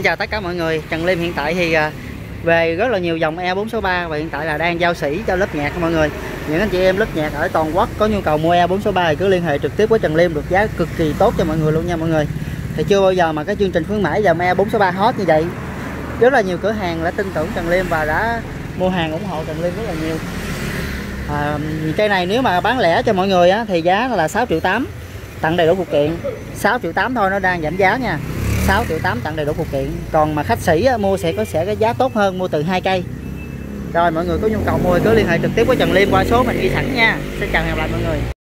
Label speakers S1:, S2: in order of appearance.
S1: chào tất cả mọi người. Trần Liêm hiện tại thì về rất là nhiều dòng E463 và hiện tại là đang giao sỉ cho lớp nhạc mọi người. Những anh chị em lớp nhạc ở toàn quốc có nhu cầu mua E463 thì cứ liên hệ trực tiếp với Trần Liêm, được giá cực kỳ tốt cho mọi người luôn nha mọi người. Thì chưa bao giờ mà cái chương trình khuyến mãi dòng E463 hot như vậy. Rất là nhiều cửa hàng đã tin tưởng Trần Liêm và đã mua hàng ủng hộ Trần Liêm rất là nhiều. Cây này nếu mà bán lẻ cho mọi người á, thì giá là 6,8 triệu, tặng đầy đủ phụ kiện. 6,8 triệu thôi, nó đang giảm giá nha. 6,8 triệu tặng đầy đủ phụ kiện. Còn mà khách sĩ á, mua sẽ cái giá tốt hơn, mua từ 2 cây. Rồi mọi người có nhu cầu mua cứ liên hệ trực tiếp với Trần Liêm qua số mình ghi sẵn nha. Xin chào và hẹn gặp lại mọi người.